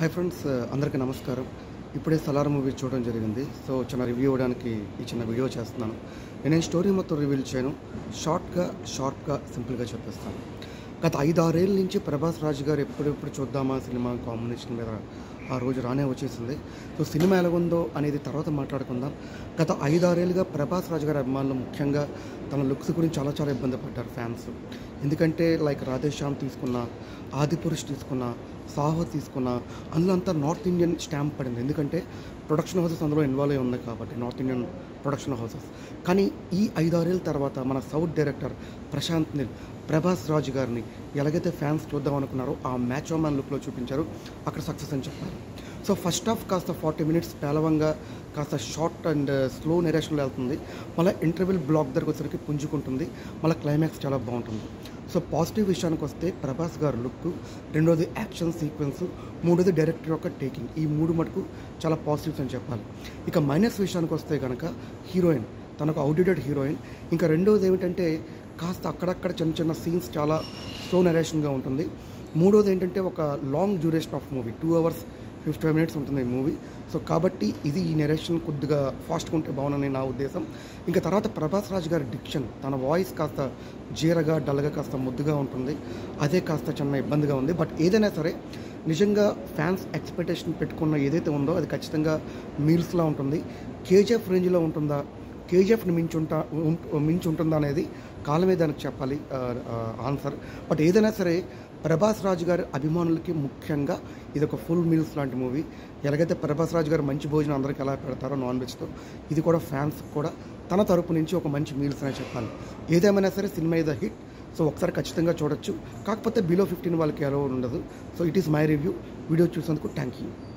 Hi friends, అందరికీ నమస్కారం. ఇప్పుడే సలార్ మూవీ చూడడం జరిగింది. సో చిన్న రివ్యూ ఇవ్వడానికి ఈ చిన్న వీడియో చేస్తున్నాను. నేను స్టోరీ మొత్తం రివీల్ చేయను, షార్ట్గా సింపుల్గా చెప్పేస్తాను. గత 5-6 ఏళ్ళ నుంచి ప్రభాస్ రాజు గారు ఎప్పుడెప్పుడు చూద్దామా సినిమా కాంబినేషన్ మీద ఆ రోజు రానే వచ్చేసింది. సో సినిమా ఎలాగుందో అనేది తర్వాత మాట్లాడుకుందాం. గత 5-6 ఏళ్ళుగా ప్రభాస్ రాజు గారి అభిమానులు ముఖ్యంగా తన లుక్స్ గురించి చాలా ఇబ్బంది పడ్డారు ఫ్యాన్స్. ఎందుకంటే లైక్ రాధేశ్యామ్ తీసుకున్న, ఆదిపురుష్ తీసుకున్న, సాహో తీసుకున్న, అందులో అంతా నార్త్ ఇండియన్ స్టాంప్ పడింది. ఎందుకంటే ప్రొడక్షన్ హౌసెస్ అందులో ఇన్వాల్వ్ అయి ఉన్నాయి కాబట్టి, నార్త్ ఇండియన్ ప్రొడక్షన్ హౌసెస్. కానీ ఈ 5-6 ఏళ్ళ తర్వాత మన సౌత్ డైరెక్టర్ ప్రశాంత్ నీల్ ప్రభాస్ రాజు గారిని ఎలాగైతే ఫ్యాన్స్ చూద్దాం అనుకున్నారో ఆ మ్యాచ్ మ్యాన్ లుక్లో చూపించారు. అక్కడ సక్సెస్ అని చెప్పాలి. సో ఫస్ట్ హాఫ్ కాస్త 40 మినిట్స్ పేలవంగా కాస్త షార్ట్ అండ్ స్లో నెరేషన్లో వెళ్తుంది. మళ్ళీ ఇంటర్వెల్ బ్లాక్ దగ్గరకు వచ్చేసరికి పుంజుకుంటుంది. మళ్ళీ క్లైమాక్స్ చాలా బాగుంటుంది. సో పాజిటివ్ విషయానికి వస్తే ప్రభాస్ గారు లుక్, రెండోది యాక్షన్ సీక్వెన్స్, మూడోది డైరెక్టర్ యొక్క టేకింగ్, ఈ మూడు మటుకు చాలా పాజిటివ్స్ అని చెప్పాలి. ఇక మైనస్ విషయానికి వస్తే కనుక హీరోయిన్ తనకు అవుట్డేటెడ్ హీరోయిన్. ఇంకా రెండోది ఏమిటంటే కాస్త అక్కడక్కడ చిన్న సీన్స్ చాలా స్లో నెరేషన్గా ఉంటుంది. మూడోది ఏంటంటే ఒక long duration of movie, 2 hours 55 minutes ఉంటుంది ఈ మూవీ. సో కాబట్టి ఇది ఈ నెరేషన్ కొద్దిగా ఫాస్ట్గా ఉంటే బాగుందని నా ఉద్దేశం. ఇంకా తర్వాత ప్రభాస్ రాజు గారి డిక్షన్, తన వాయిస్ కాస్త జీరగా డల్గా కాస్త ముద్దుగా ఉంటుంది. అదే కాస్త చిన్న ఇబ్బందిగా ఉంది. బట్ ఏదైనా సరే నిజంగా ఫ్యాన్స్ ఎక్స్పెక్టేషన్ పెట్టుకున్న ఏదైతే ఉందో అది ఖచ్చితంగా మీల్స్లా ఉంటుంది. కేజీఎఫ్ రేంజ్లో ఉంటుందా, కేజీఎఫ్ని మించి ఉంటుందా అనేది కాలమే దానికి చెప్పాలి ఆన్సర్. బట్ ఏదైనా సరే ప్రభాస్ రాజు గారి అభిమానులకి ముఖ్యంగా ఇది ఒక ఫుల్ మీల్స్ లాంటి మూవీ. ఎలాగైతే ప్రభాస్ రాజు గారు మంచి భోజనం అందరికీ ఎలా పెడతారో నాన్ వెజ్తో, ఇది కూడా ఫ్యాన్స్ కూడా తన తరపు నుంచి ఒక మంచి మీల్స్ అనే చెప్పాలి. ఏదేమైనా సరే సినిమా ఇది హిట్. సో ఒకసారి ఖచ్చితంగా చూడొచ్చు. కాకపోతే బిలో 15 వాళ్ళకి ఎలా ఉండదు. So it is my review. Video చూసేందుకు థ్యాంక్ యూ.